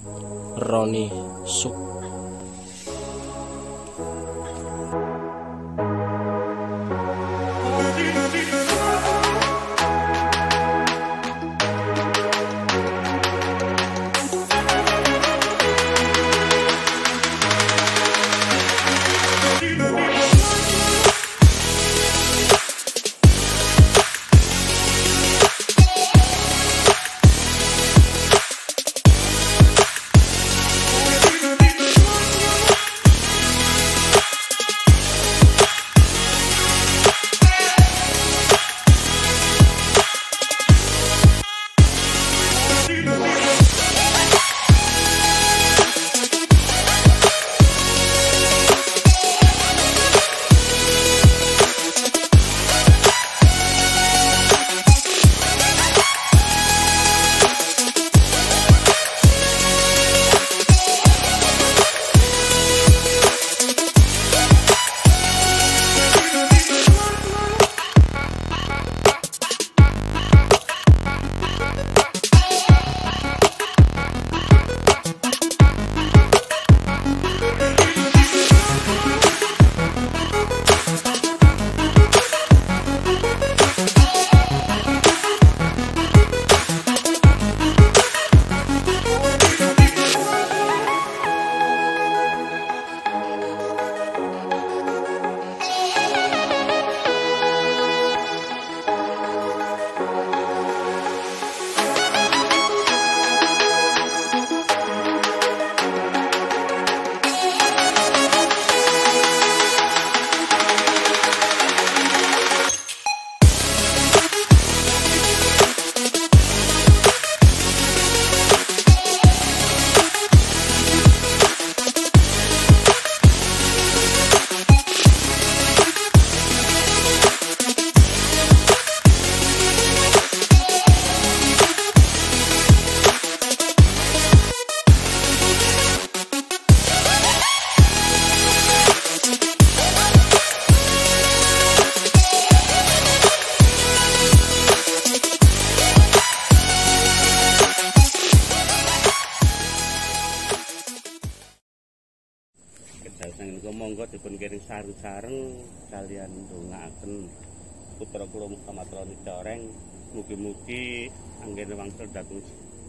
Roni Suk. Monggo dipun kiring sareng-sareng kalian ndongaaken putra kula Muhammad Roni Coreng, mugi-mugi anggene wangsul dhateng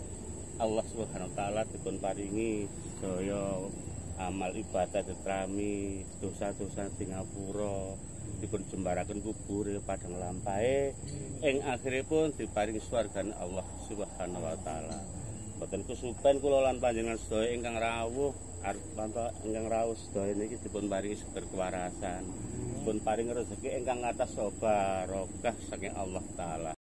Allah Subhanahu wa taala dipun paringi sedaya amal ibadah tetrami, dosa-dosa Singapura dipun jembaraken kubure padang lampahe, ing akhiripun diparingi swargane Allah Subhanahu wa taala. Boten kesupen kula lan panjenengan sedaya ingkang rawuh arep pantau ingkang rawuh sedaya niki dipun paringi sumber kewarasan, dipun paringi rezeki ingkang ngatos barokah saking Allah taala.